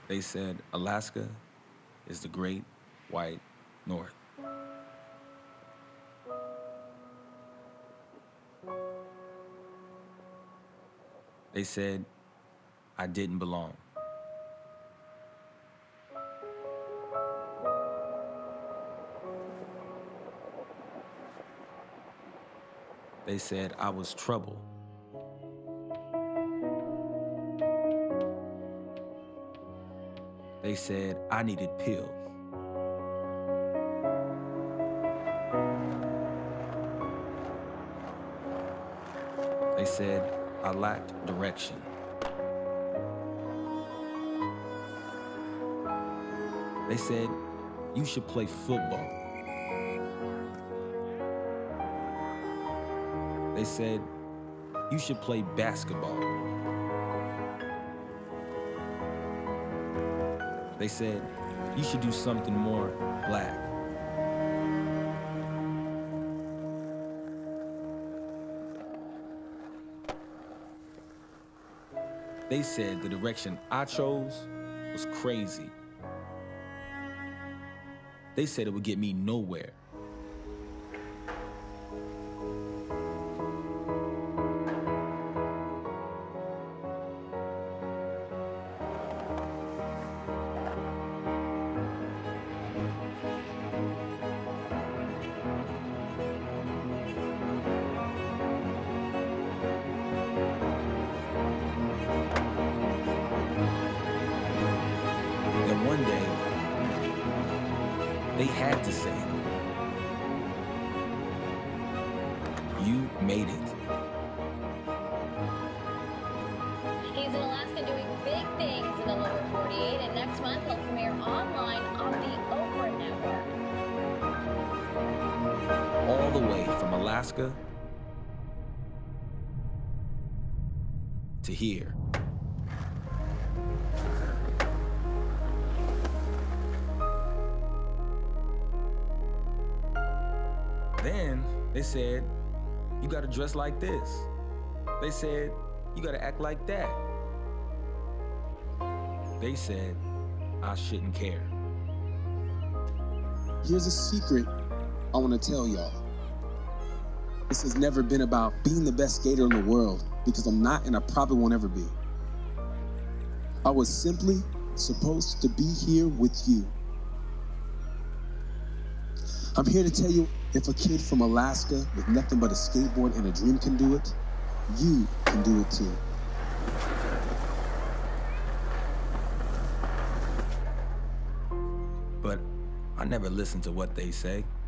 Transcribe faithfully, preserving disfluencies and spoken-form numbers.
They said Alaska is the great white north. They said I didn't belong. They said I was trouble. They said I needed pills. They said I lacked direction. They said you should play football. They said you should play basketball. They said you should do something more black. They said the direction I chose was crazy. They said it would get me nowhere. Then one day, they had to say, you made it. He's in Alaska doing big things in the lower forty-eight, and next month he'll premiere online on the Oprah Network. All the way from Alaska to here. Then they said, you gotta dress like this. They said, you gotta act like that. They said, I shouldn't care. Here's a secret I wanna tell y'all. This has never been about being the best skater in the world, because I'm not and I probably won't ever be. I was simply supposed to be here with you. I'm here to tell you, if a kid from Alaska with nothing but a skateboard and a dream can do it, you can do it too. But I never listened to what they say.